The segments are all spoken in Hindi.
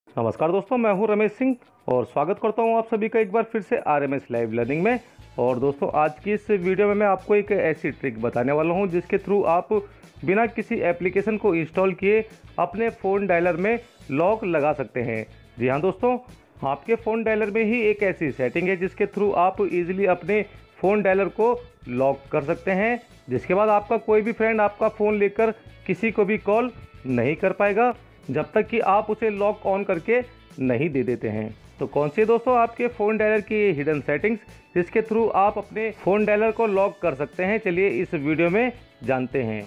नमस्कार दोस्तों, मैं हूं रमेश सिंह और स्वागत करता हूं आप सभी का एक बार फिर से आरएमएस लाइव लर्निंग में। और दोस्तों, आज की इस वीडियो में मैं आपको एक ऐसी ट्रिक बताने वाला हूं जिसके थ्रू आप बिना किसी एप्लीकेशन को इंस्टॉल किए अपने फ़ोन डायलर में लॉक लगा सकते हैं। जी हाँ दोस्तों, आपके फ़ोन डायलर में ही एक ऐसी सेटिंग है जिसके थ्रू आप इजीली अपने फ़ोन डायलर को लॉक कर सकते हैं, जिसके बाद आपका कोई भी फ्रेंड आपका फ़ोन लेकर किसी को भी कॉल नहीं कर पाएगा जब तक कि आप उसे लॉक ऑन करके नहीं दे देते हैं। तो कौन सी दोस्तों आपके फ़ोन डायलर की हिडन सेटिंग्स जिसके थ्रू आप अपने फ़ोन डायलर को लॉक कर सकते हैं, चलिए इस वीडियो में जानते हैं।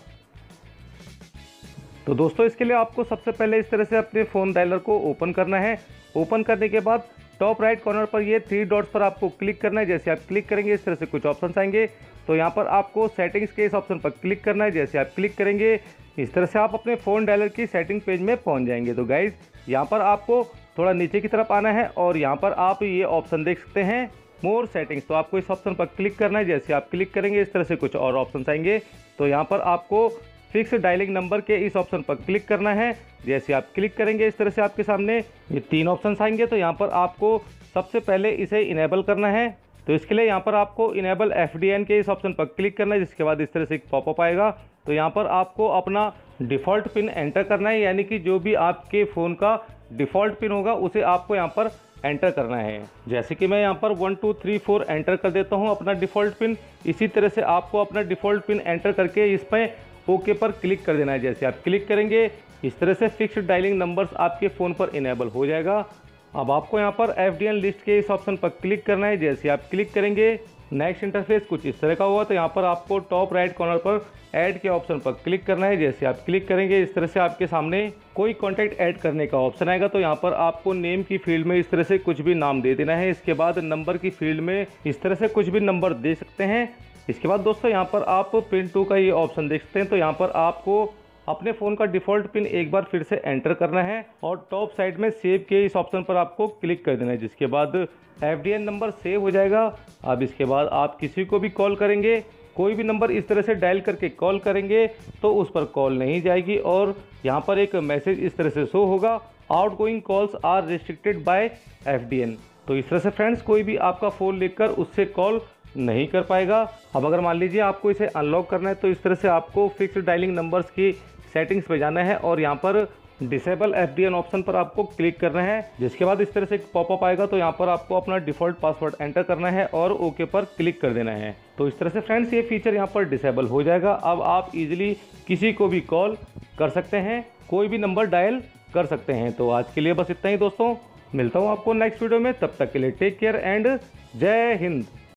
तो दोस्तों, इसके लिए आपको सबसे पहले इस तरह से अपने फ़ोन डायलर को ओपन करना है। ओपन करने के बाद टॉप राइट कॉर्नर पर ये 3 डॉट्स पर आपको क्लिक करना है। जैसे आप क्लिक करेंगे इस तरह से कुछ ऑप्शंस आएंगे, तो यहाँ पर आपको सेटिंग्स के इस ऑप्शन पर क्लिक करना है। जैसे आप क्लिक करेंगे इस तरह से आप अपने फ़ोन डायलर की सेटिंग पेज में पहुँच जाएंगे। तो गाइज़, यहाँ पर आपको थोड़ा नीचे की तरफ आना है और यहाँ पर आप ये ऑप्शन देख सकते हैं, मोर सेटिंग्स। तो आपको इस ऑप्शन पर क्लिक करना है। जैसे आप क्लिक करेंगे इस तरह से कुछ और ऑप्शन आएंगे, तो यहाँ पर आपको फिक्स डायलिंग नंबर के इस ऑप्शन पर क्लिक करना है। जैसे आप क्लिक करेंगे इस तरह से आपके सामने ये 3 ऑप्शन आएंगे, तो यहाँ पर आपको सबसे पहले इसे इनेबल करना है। तो इसके लिए यहाँ पर आपको इनेबल एफडीएन के इस ऑप्शन पर क्लिक करना है, जिसके बाद इस तरह से एक पॉपअप आएगा। तो यहाँ पर आपको अपना डिफ़ॉल्ट पिन एंटर करना है, यानी कि जो भी आपके फ़ोन का डिफ़ॉल्ट पिन होगा उसे आपको यहाँ पर एंटर करना है। जैसे कि मैं यहाँ पर 1 2 3 4 एंटर कर देता हूँ अपना डिफ़ॉल्ट पिन। इसी तरह से आपको अपना डिफ़ॉल्ट पिन एंटर करके इसमें ओके पर क्लिक कर देना है। जैसे आप क्लिक करेंगे इस तरह से फिक्स्ड डायलिंग नंबर्स आपके फ़ोन पर इनेबल हो जाएगा। अब आपको यहाँ पर एफडीएन लिस्ट के इस ऑप्शन पर क्लिक करना है। जैसे आप क्लिक करेंगे नेक्स्ट इंटरफेस कुछ इस तरह का हुआ, तो यहाँ पर आपको टॉप राइट कॉर्नर पर ऐड के ऑप्शन पर क्लिक करना है। जैसे आप क्लिक करेंगे इस तरह से आपके सामने कोई कॉन्टैक्ट ऐड करने का ऑप्शन आएगा, तो यहाँ पर आपको नेम की फील्ड में इस तरह से कुछ भी नाम दे देना है। इसके बाद नंबर की फील्ड में इस तरह से कुछ भी नंबर दे सकते हैं। इसके बाद दोस्तों, यहाँ पर आप पिन 2 का ये ऑप्शन देख सकते हैं, तो यहाँ पर आपको अपने फ़ोन का डिफ़ॉल्ट पिन एक बार फिर से एंटर करना है और टॉप साइड में सेव के इस ऑप्शन पर आपको क्लिक कर देना है, जिसके बाद एफडीएन नंबर सेव हो जाएगा। अब इसके बाद आप किसी को भी कॉल करेंगे, कोई भी नंबर इस तरह से डायल करके कॉल करेंगे तो उस पर कॉल नहीं जाएगी और यहाँ पर एक मैसेज इस तरह से शो होगा, outgoing calls are restricted by FDN. तो इस तरह से फ्रेंड्स, कोई भी आपका फ़ोन लेकर उससे कॉल नहीं कर पाएगा। अब अगर मान लीजिए आपको इसे अनलॉक करना है, तो इस तरह से आपको फिक्स्ड डायलिंग नंबर्स की सेटिंग्स पे जाना है और यहाँ पर डिसेबल एफडीएन ऑप्शन पर आपको क्लिक करना है। जिसके बाद इस तरह से एक पॉपअप आएगा, तो यहाँ पर आपको अपना डिफ़ॉल्ट पासवर्ड एंटर करना है और ओके पर क्लिक कर देना है। तो इस तरह से फ्रेंड्स, ये फीचर यहाँ पर डिसेबल हो जाएगा। अब आप इजीली किसी को भी कॉल कर सकते हैं, कोई भी नंबर डायल कर सकते हैं। तो आज के लिए बस इतना ही दोस्तों, मिलता हूँ आपको नेक्स्ट वीडियो में। तब तक के लिए टेक केयर एंड जय हिंद।